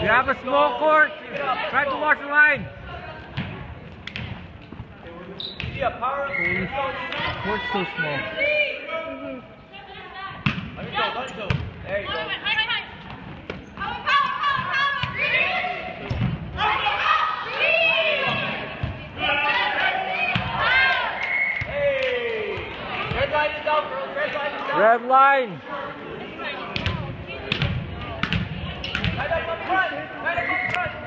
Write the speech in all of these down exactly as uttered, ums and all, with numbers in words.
You have a small court. Try to watch the line. Yeah, power up. Court's so small. Let me go, let me go. There you go. Hey! Red line is out, girls. Red line is out. Red line. Right up up front. Right up up front.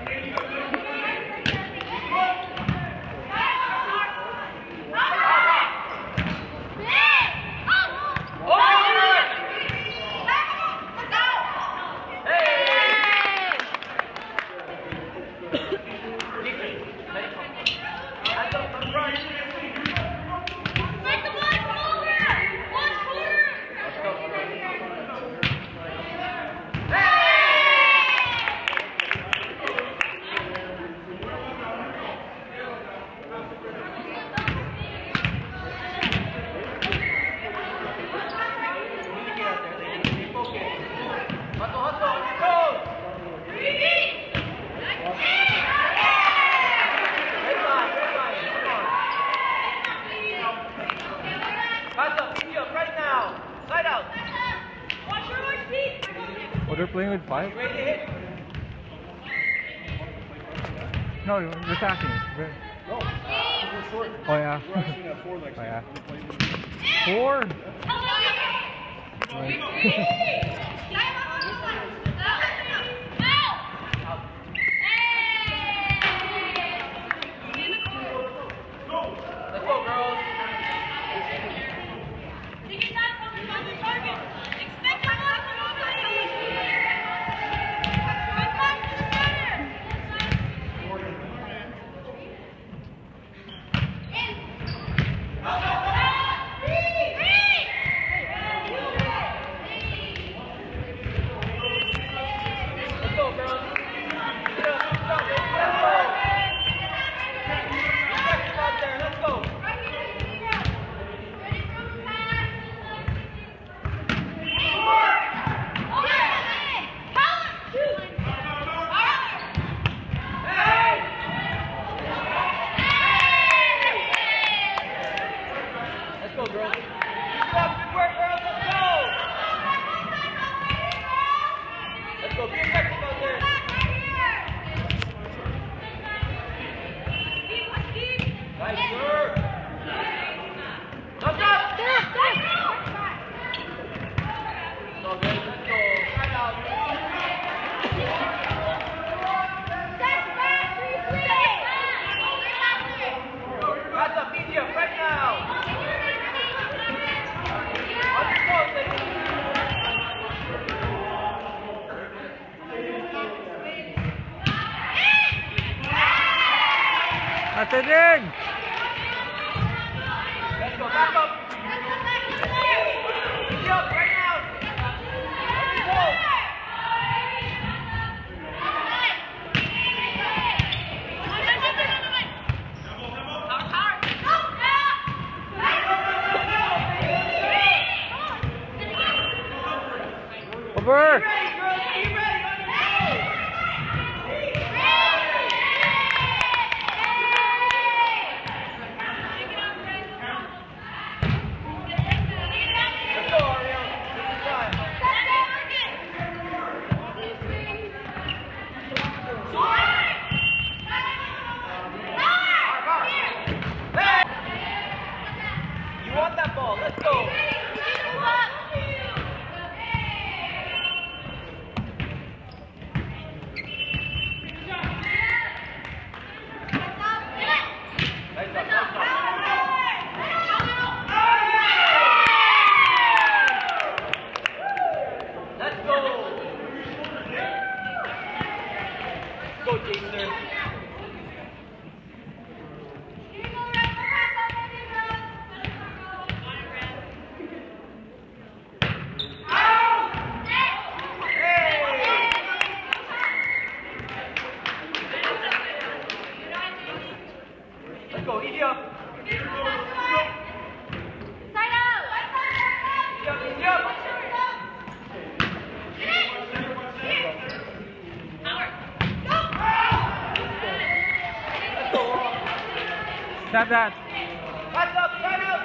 Oh, they're playing with five? No, you're attacking. You're... No, we're short. Oh, yeah. We're actually at four next Oh, yeah. time. Four? Let's go, girls. That's it in! Let's go, back up! Easy up, right now! Let's go! Over! Stop that. Pass up, side out.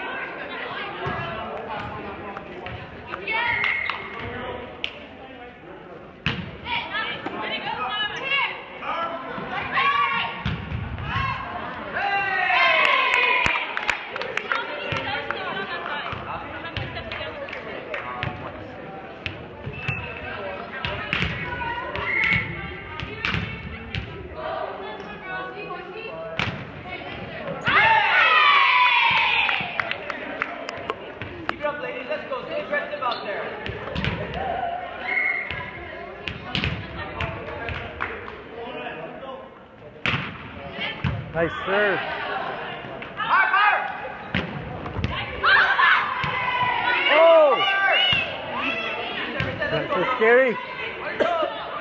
Keep it up, ladies. Let's go. Stay aggressive out there. Nice serve. Hard, hard. Oh! Let's That's go. so scary. Let's go.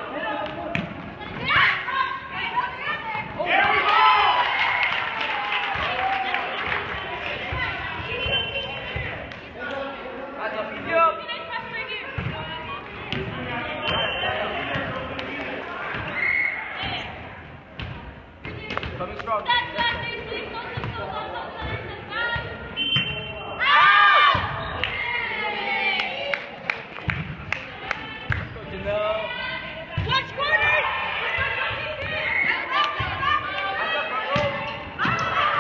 Pass up, easy up. Coming strong. Janelle. Watch corners! Pass up, front row.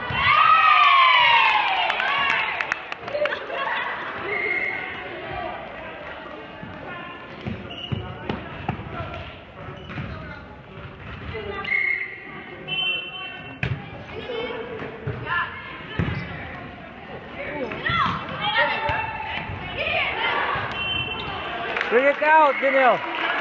Bring it out, Daniel.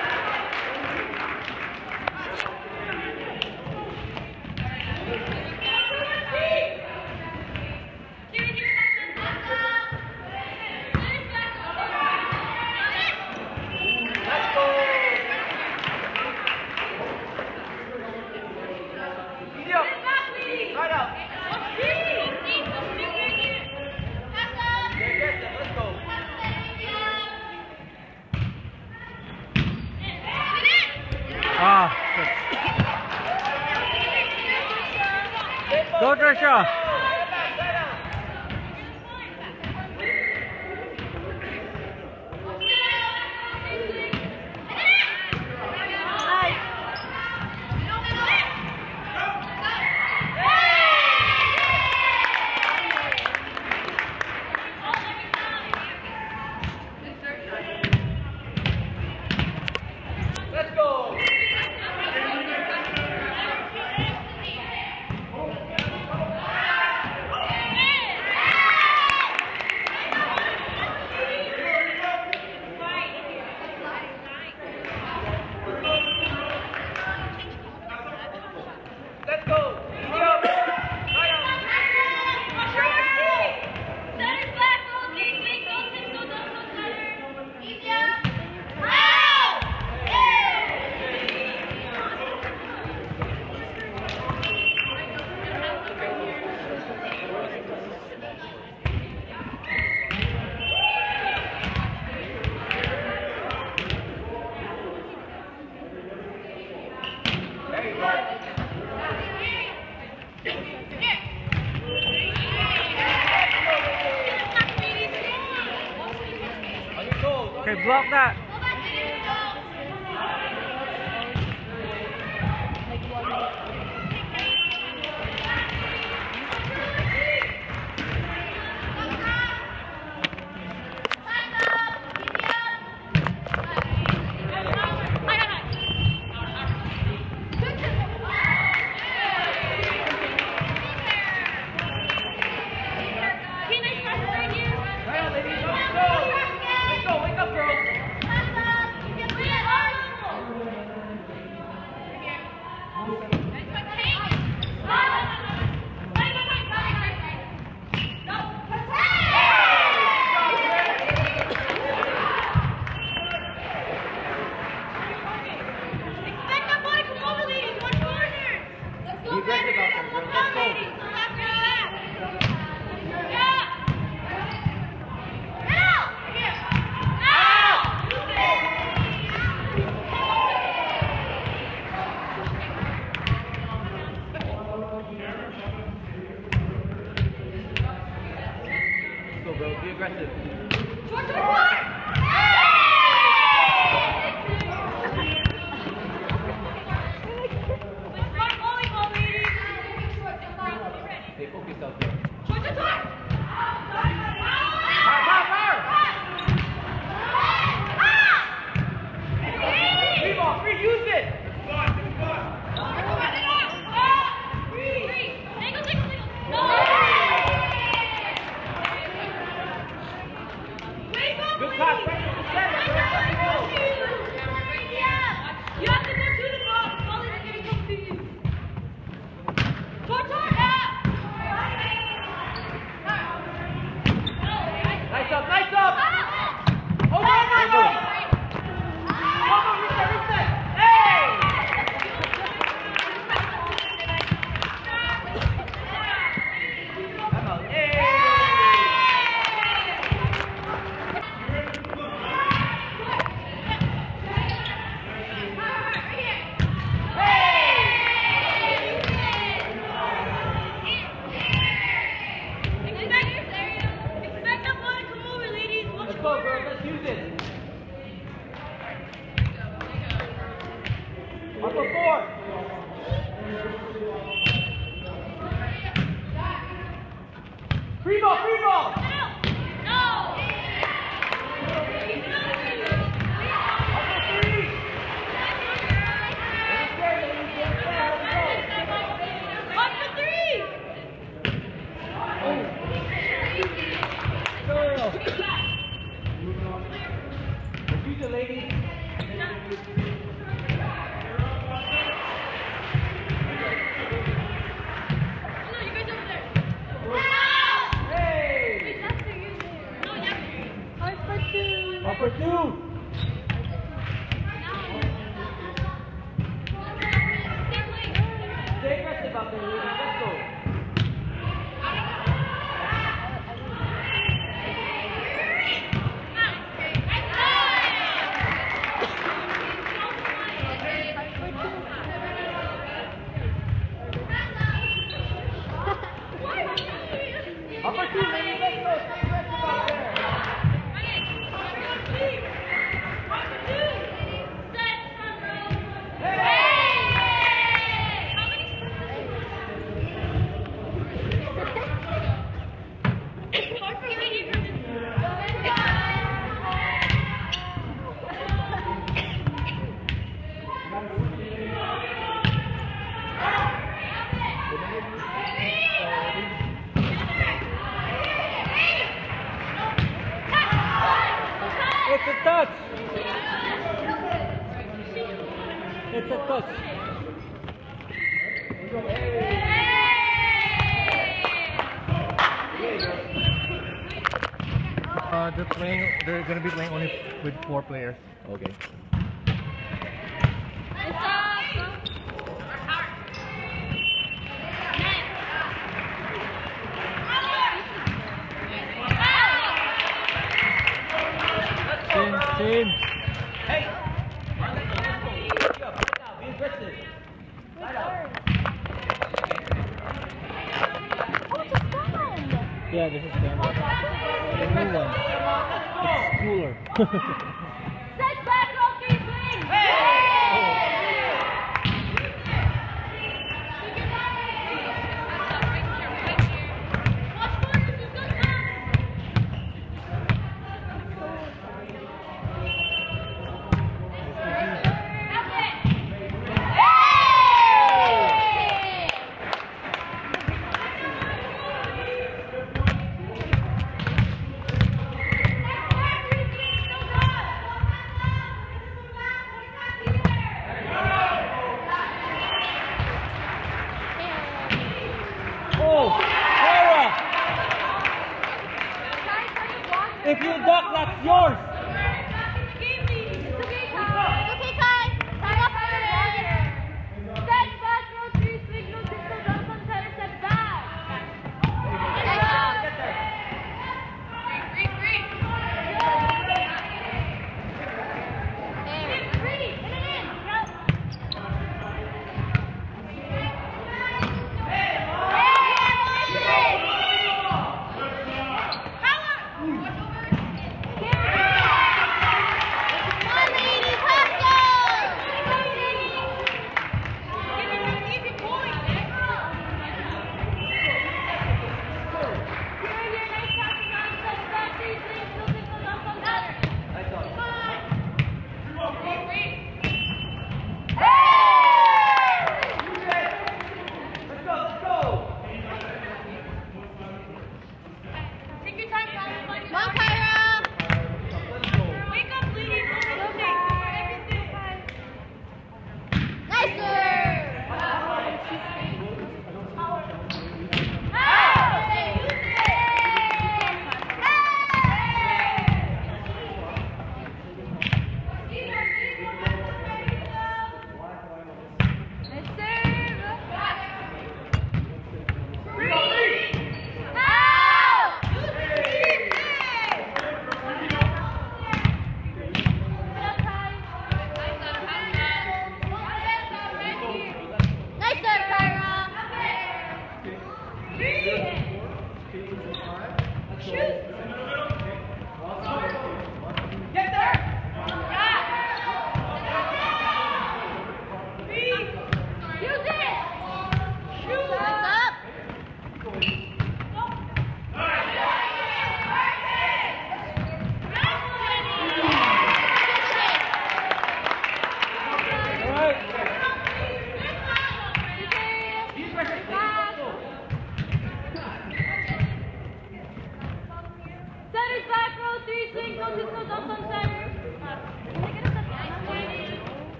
Let's go. Easy up. Side out. Stay aggressive. Let's go. Ah. Go, Trisha. Let's go. Let's go. Easy up. Side out. There you go. On your toes. On Okay, your block that. Side out, ladies. On your toes. Let's go. Wake up, girls. the ladies. Hey! Upper two. Stay aggressive out there, ladies. Let's go. Upper two, ladies. Let's go. Stay aggressive out there. It's a touch. It's a touch. Uh, they're playing. They're gonna be playing only with four players. Okay. Same, same. Hey! Let's go. Let's go. Be aggressive. Light out. Yeah, this is camera. The new one. It's cooler. Set back off these wings!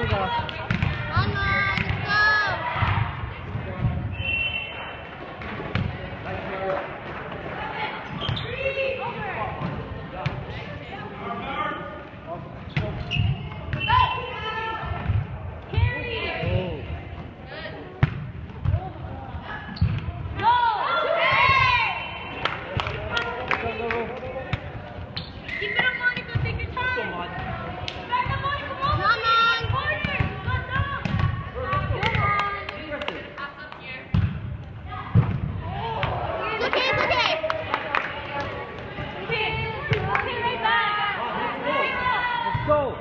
you go. Come on, let's go. Oh. What's up, Lobo? Keep it up, Monica. Take your time. Back up, Monica. Come on. Corner. Come on. Come on. It's okay, it's okay. Okay, okay, right back. Let's go.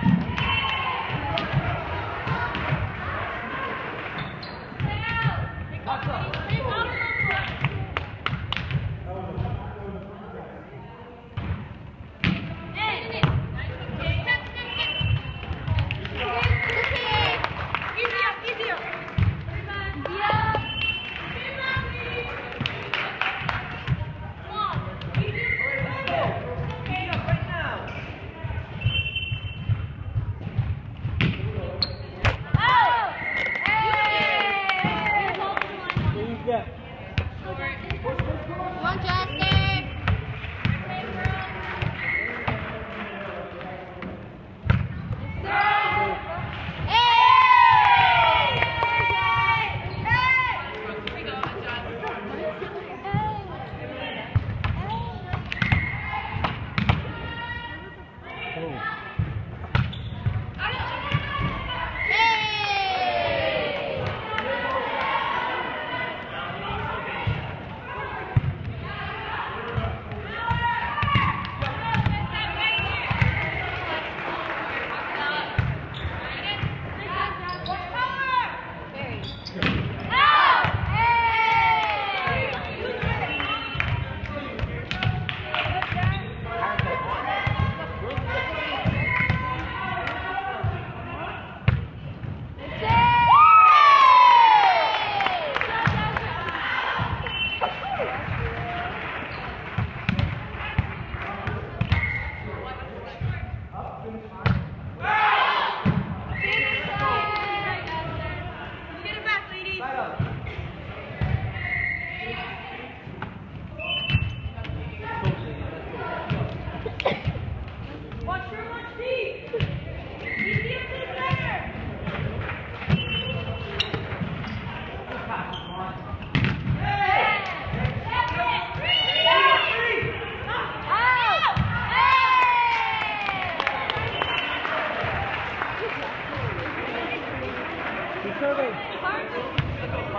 Who's that? Come on, Justin. Oh. Good serving.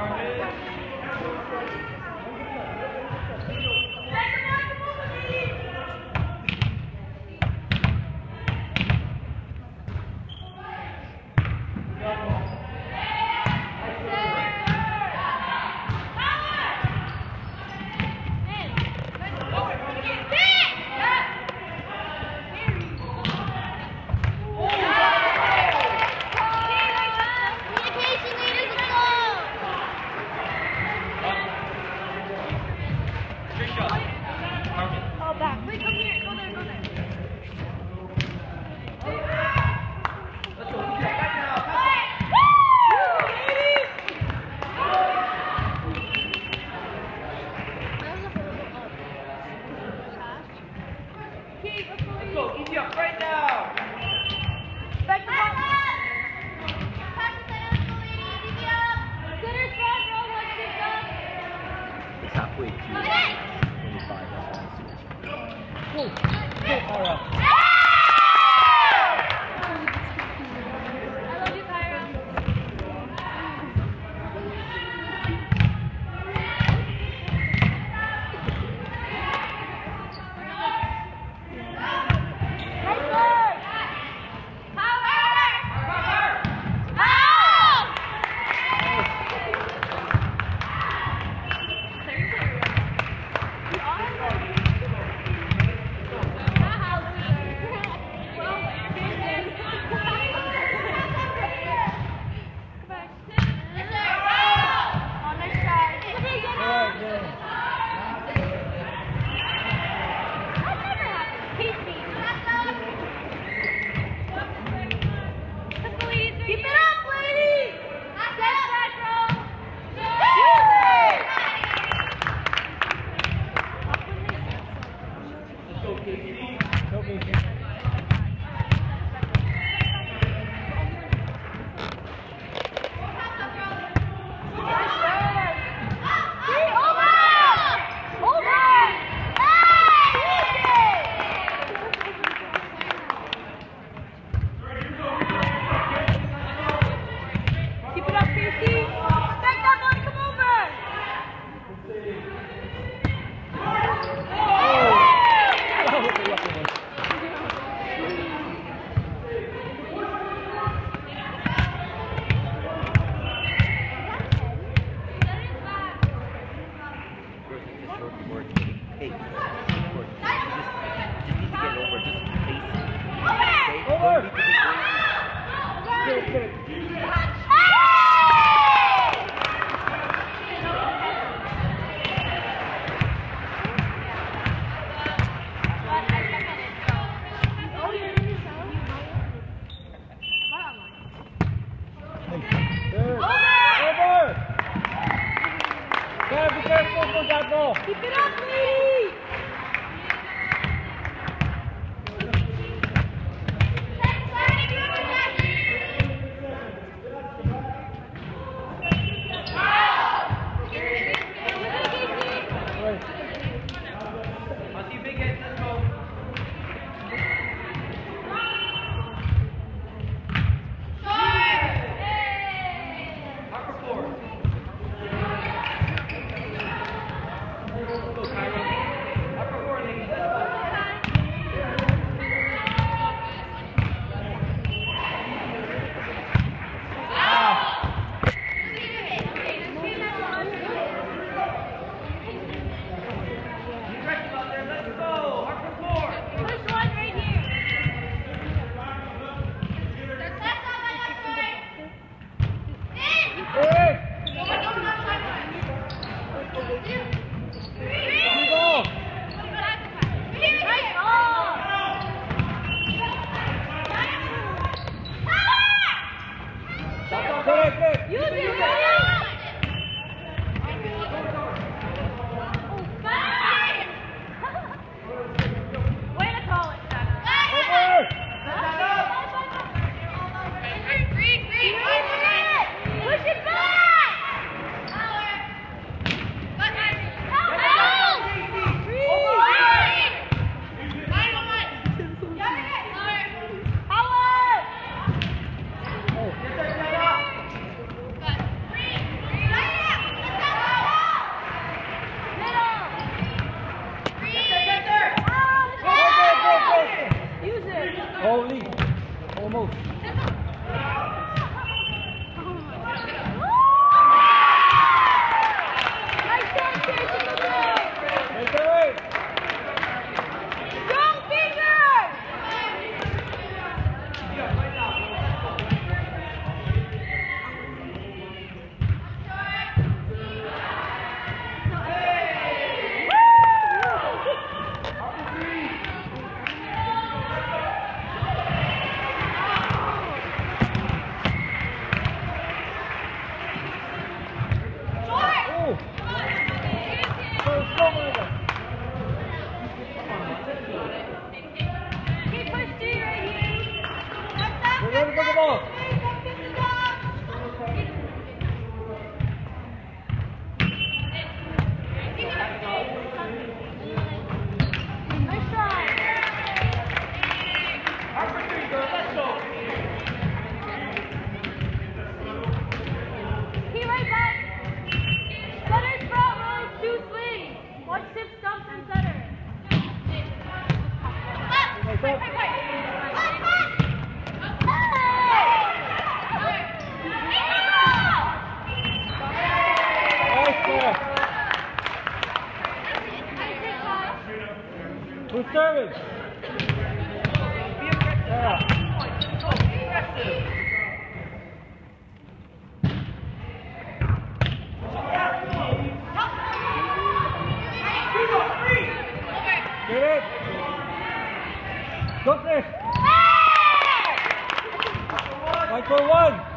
Communication leaders, let's go. Good shot. Harmon. Oh, back. Wait, come here. Go there, go there. Let's go. Easy up. Right now. Let's go. Easy up. Right now. Back to back. Pass the center, let's go, ladies. Easy up. Center's front row, let's get done. It's halfway to Okay. twenty-five. That's why I switched. Go. Go, Aura. I love you, Kyra. Nice Over! Gotta be careful for that ball. Keep it up, lady! I see big hit. Let's go. Marker four. Let's go, Kyra. Marker four, ladies. Let's go. Aggressive out there. Let's go. Marker four. Push one right here. Hey! Go! Nice ball. Good, good. Use it, use it. Way to call it, Over! Push it back! Use it! Holy. Almost. Nice shot, Jason! Make it right. Strong fingers! Oh! So, so many. Keep push D right here. We're ready for the ball. Nice try. Marker three, girl. Let's go. Key right back. Cutter's front row, two swings. Watch tip stumps and cutter. Nice up. Nice pass. Who's serving? Be aggressive. Yeah. Let's go. Be aggressive. Get it. Go, Chris. One for one.